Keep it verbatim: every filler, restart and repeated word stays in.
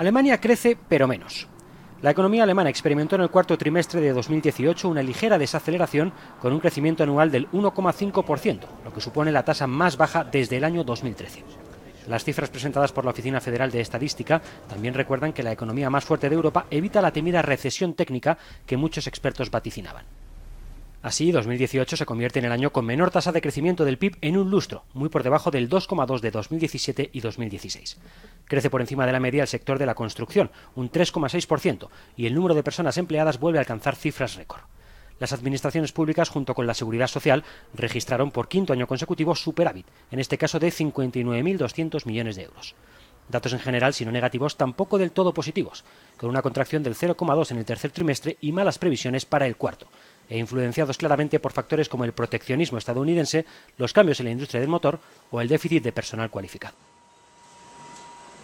Alemania crece, pero menos. La economía alemana experimentó en el cuarto trimestre de dos mil dieciocho una ligera desaceleración con un crecimiento anual del uno coma cinco por ciento, lo que supone la tasa más baja desde el año dos mil trece. Las cifras presentadas por la Oficina Federal de Estadística también recuerdan que la economía más fuerte de Europa evita la temida recesión técnica que muchos expertos vaticinaban. Así, dos mil dieciocho se convierte en el año con menor tasa de crecimiento del P I B en un lustro, muy por debajo del dos coma dos de dos mil diecisiete y dos mil dieciséis. Crece por encima de la media el sector de la construcción, un tres coma seis por ciento, y el número de personas empleadas vuelve a alcanzar cifras récord. Las administraciones públicas, junto con la seguridad social, registraron por quinto año consecutivo superávit, en este caso de cincuenta y nueve mil doscientos millones de euros. Datos en general, si no negativos, tampoco del todo positivos, con una contracción del cero coma dos en el tercer trimestre y malas previsiones para el cuarto, e influenciados claramente por factores como el proteccionismo estadounidense, los cambios en la industria del motor o el déficit de personal cualificado.